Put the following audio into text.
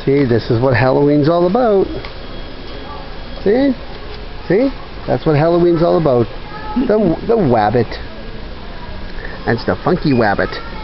See, this is what Halloween's all about. See? See? That's what Halloween's all about. The wabbit. That's the funky wabbit.